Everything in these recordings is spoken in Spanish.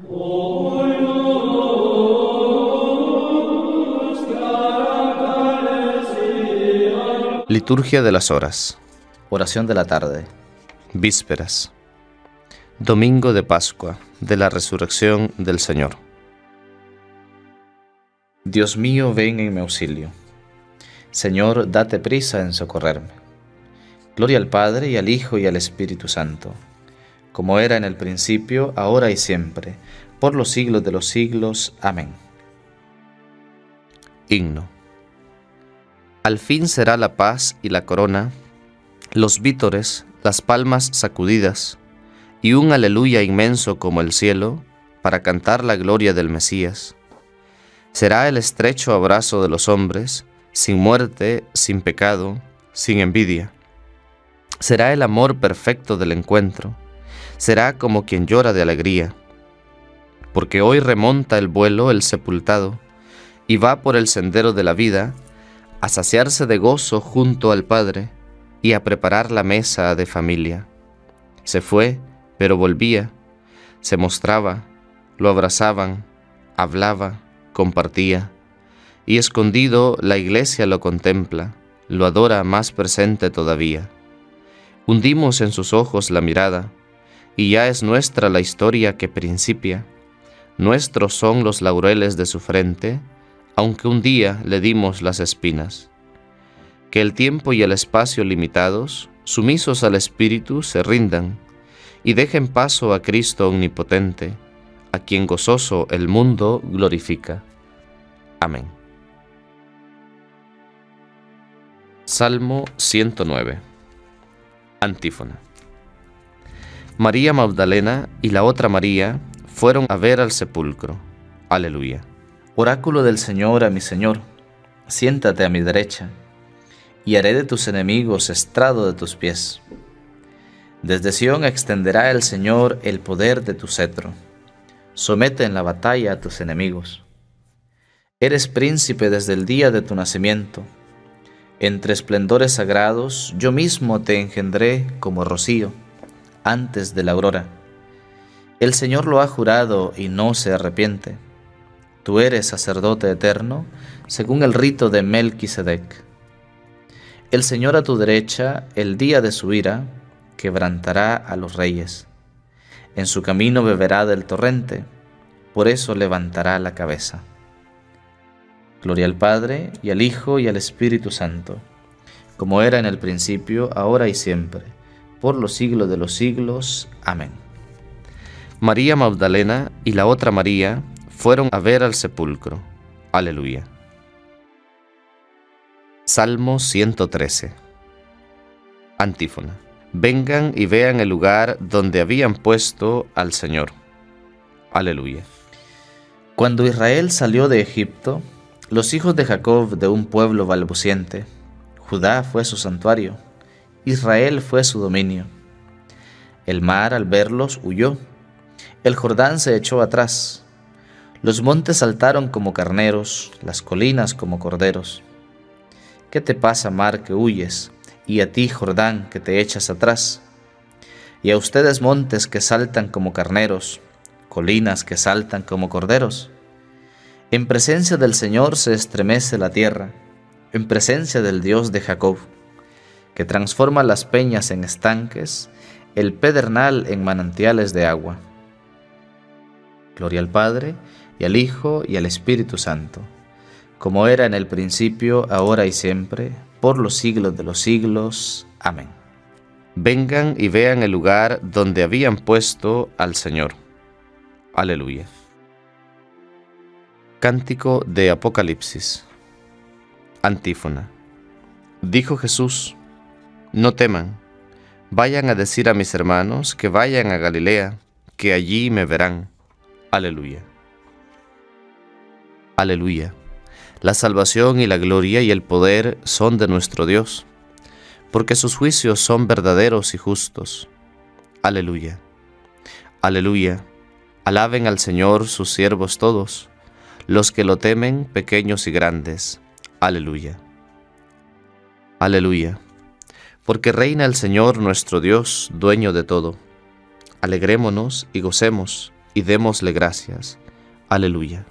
Liturgia de las horas. Oración de la tarde. Vísperas. Domingo de Pascua, de la Resurrección del Señor. Dios mío, ven en mi auxilio. Señor, date prisa en socorrerme. Gloria al Padre, y al Hijo, y al Espíritu Santo, como era en el principio, ahora y siempre, por los siglos de los siglos. Amén. Himno. Al fin será la paz y la corona, los vítores, las palmas sacudidas, y un aleluya inmenso como el cielo, para cantar la gloria del Mesías. Será el estrecho abrazo de los hombres, sin muerte, sin pecado, sin envidia. Será el amor perfecto del encuentro, será como quien llora de alegría, porque hoy remonta el vuelo el sepultado, y va por el sendero de la vida, a saciarse de gozo junto al Padre, y a preparar la mesa de familia. Se fue, pero volvía, se mostraba, lo abrazaban, hablaba, compartía, y escondido la iglesia lo contempla, lo adora más presente todavía. Hundimos en sus ojos la mirada, y ya es nuestra la historia que principia. Nuestros son los laureles de su frente, aunque un día le dimos las espinas. Que el tiempo y el espacio limitados, sumisos al Espíritu, se rindan, y dejen paso a Cristo omnipotente, a quien gozoso el mundo glorifica. Amén. Salmo 109. Antífona. María Magdalena y la otra María fueron a ver al sepulcro. Aleluya. Oráculo del Señor a mi Señor, siéntate a mi derecha, y haré de tus enemigos estrado de tus pies. Desde Sión extenderá el Señor el poder de tu cetro. Somete en la batalla a tus enemigos. Eres príncipe desde el día de tu nacimiento. Entre esplendores sagrados yo mismo te engendré como rocío, antes de la aurora. El Señor lo ha jurado y no se arrepiente. Tú eres sacerdote eterno, según el rito de Melquisedec. El Señor a tu derecha, el día de su ira, quebrantará a los reyes. En su camino beberá del torrente, por eso levantará la cabeza. Gloria al Padre, y al Hijo, y al Espíritu Santo, como era en el principio, ahora y siempre, por los siglos de los siglos. Amén. María Magdalena y la otra María fueron a ver al sepulcro. Aleluya. Salmo 113. Antífona. Vengan y vean el lugar donde habían puesto al Señor. Aleluya. Cuando Israel salió de Egipto, los hijos de Jacob de un pueblo balbuciente, Judá fue su santuario, Israel fue su dominio. El mar al verlos huyó, el Jordán se echó atrás. Los montes saltaron como carneros, las colinas como corderos. ¿Qué te pasa, mar, que huyes? Y a ti, Jordán, que te echas atrás. Y a ustedes, montes que saltan como carneros, colinas que saltan como corderos. En presencia del Señor se estremece la tierra, en presencia del Dios de Jacob, que transforma las peñas en estanques, el pedernal en manantiales de agua. Gloria al Padre, y al Hijo, y al Espíritu Santo, como era en el principio, ahora y siempre, por los siglos de los siglos. Amén. Vengan y vean el lugar donde habían puesto al Señor. Aleluya. Cántico de Apocalipsis. Antífona. Dijo Jesús: no teman, vayan a decir a mis hermanos que vayan a Galilea, que allí me verán. Aleluya. Aleluya. La salvación y la gloria y el poder son de nuestro Dios, porque sus juicios son verdaderos y justos. Aleluya. Aleluya. Alaben al Señor sus siervos todos, los que lo temen, pequeños y grandes. Aleluya. Aleluya. Porque reina el Señor nuestro Dios, dueño de todo. Alegrémonos y gocemos, y démosle gracias. Aleluya.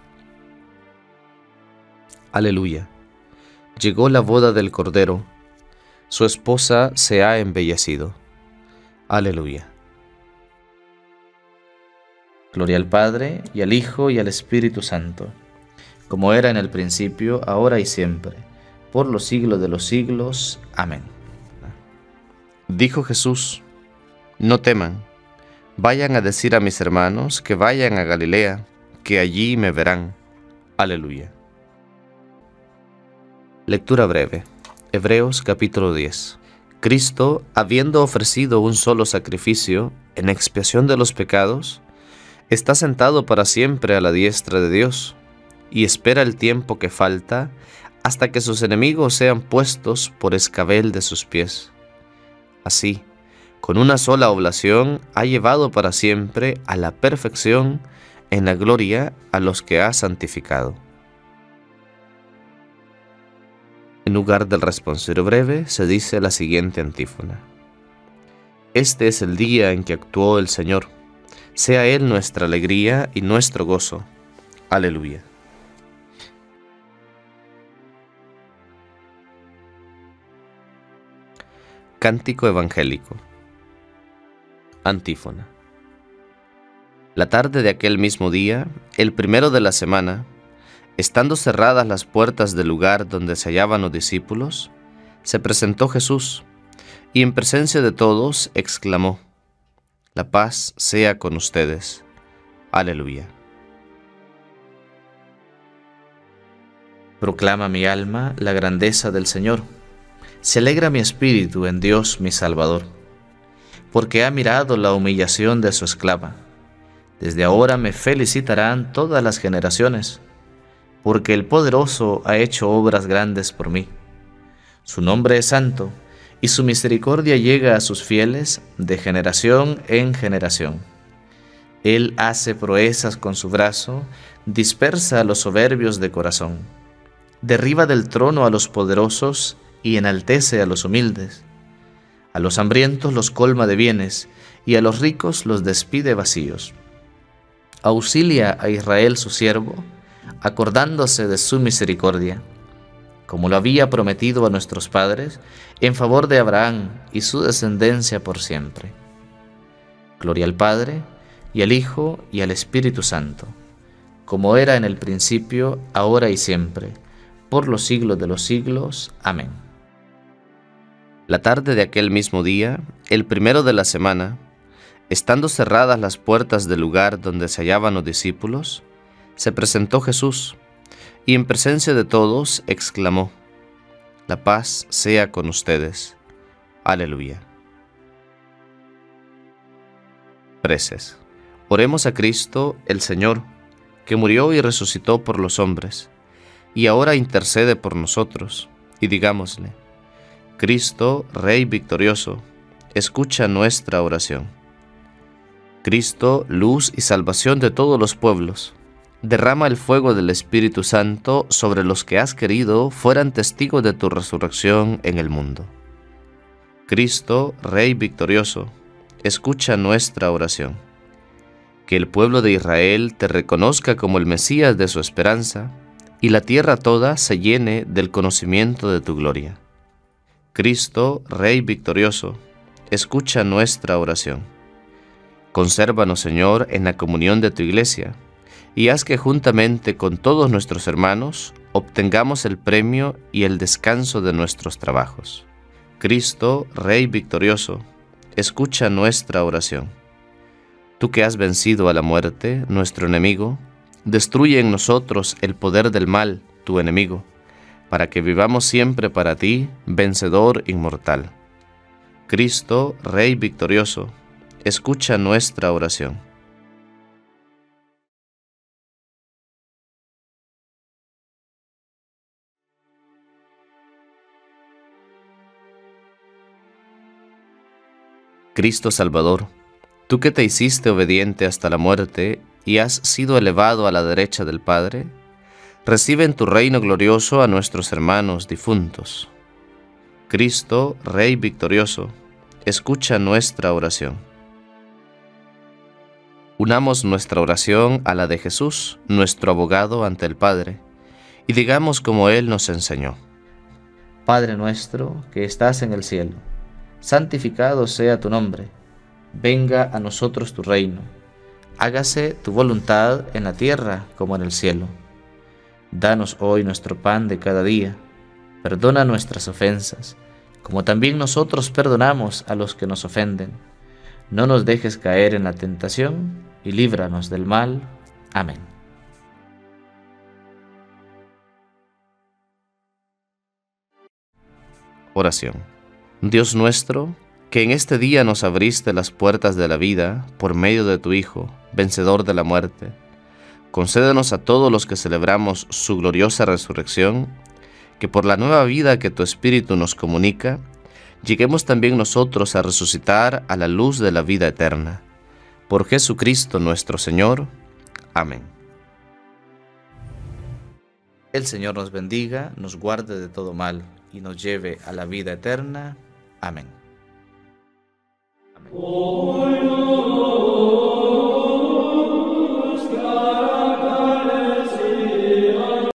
Aleluya. Llegó la boda del Cordero, su esposa se ha embellecido. Aleluya. Gloria al Padre, y al Hijo, y al Espíritu Santo, como era en el principio, ahora y siempre, por los siglos de los siglos. Amén. Dijo Jesús: no teman, vayan a decir a mis hermanos que vayan a Galilea, que allí me verán. Aleluya. Lectura breve. Hebreos capítulo 10. Cristo, habiendo ofrecido un solo sacrificio en expiación de los pecados, está sentado para siempre a la diestra de Dios, y espera el tiempo que falta hasta que sus enemigos sean puestos por escabel de sus pies. Así, con una sola oblación ha llevado para siempre a la perfección en la gloria a los que ha santificado. En lugar del responsorio breve se dice la siguiente antífona: este es el día en que actuó el Señor, sea Él nuestra alegría y nuestro gozo. Aleluya. Cántico evangélico. Antífona. La tarde de aquel mismo día, el primero de la semana, estando cerradas las puertas del lugar donde se hallaban los discípulos, se presentó Jesús, y en presencia de todos exclamó: la paz sea con ustedes. Aleluya. Proclama mi alma la grandeza del Señor. Se alegra mi espíritu en Dios mi Salvador, porque ha mirado la humillación de su esclava. Desde ahora me felicitarán todas las generaciones, porque el Poderoso ha hecho obras grandes por mí. Su nombre es santo, y su misericordia llega a sus fieles de generación en generación. Él hace proezas con su brazo, dispersa a los soberbios de corazón. Derriba del trono a los poderosos y enaltece a los humildes. A los hambrientos los colma de bienes, y a los ricos los despide vacíos. Auxilia a Israel su siervo, acordándose de su misericordia, como lo había prometido a nuestros padres, en favor de Abraham y su descendencia por siempre. Gloria al Padre, y al Hijo, y al Espíritu Santo, como era en el principio, ahora y siempre, por los siglos de los siglos. Amén. La tarde de aquel mismo día, el primero de la semana, estando cerradas las puertas del lugar donde se hallaban los discípulos, se presentó Jesús, y en presencia de todos exclamó: la paz sea con ustedes. Aleluya. Preces. Oremos a Cristo, el Señor, que murió y resucitó por los hombres, y ahora intercede por nosotros, y digámosle: Cristo, Rey victorioso, escucha nuestra oración. Cristo, luz y salvación de todos los pueblos, derrama el fuego del Espíritu Santo sobre los que has querido fueran testigos de tu resurrección en el mundo. Cristo, Rey victorioso, escucha nuestra oración. Que el pueblo de Israel te reconozca como el Mesías de su esperanza, y la tierra toda se llene del conocimiento de tu gloria. Cristo, Rey victorioso, escucha nuestra oración. Consérvanos, Señor, en la comunión de tu Iglesia, y haz que juntamente con todos nuestros hermanos obtengamos el premio y el descanso de nuestros trabajos. Cristo, Rey victorioso, escucha nuestra oración. Tú que has vencido a la muerte, nuestro enemigo, destruye en nosotros el poder del mal, tu enemigo, para que vivamos siempre para ti, vencedor inmortal. Cristo, Rey victorioso, escucha nuestra oración. Cristo Salvador, tú que te hiciste obediente hasta la muerte y has sido elevado a la derecha del Padre, recibe en tu reino glorioso a nuestros hermanos difuntos. Cristo, Rey victorioso, escucha nuestra oración. Unamos nuestra oración a la de Jesús, nuestro abogado ante el Padre, y digamos como Él nos enseñó. Padre nuestro que estás en el cielo, santificado sea tu nombre. Venga a nosotros tu reino. Hágase tu voluntad en la tierra como en el cielo. Danos hoy nuestro pan de cada día. Perdona nuestras ofensas, como también nosotros perdonamos a los que nos ofenden. No nos dejes caer en la tentación y líbranos del mal. Amén. Oración. Dios nuestro, que en este día nos abriste las puertas de la vida por medio de tu Hijo, vencedor de la muerte, concédenos a todos los que celebramos su gloriosa resurrección, que por la nueva vida que tu Espíritu nos comunica, lleguemos también nosotros a resucitar a la luz de la vida eterna. Por Jesucristo nuestro Señor. Amén. El Señor nos bendiga, nos guarde de todo mal y nos lleve a la vida eterna. Amén. Amén.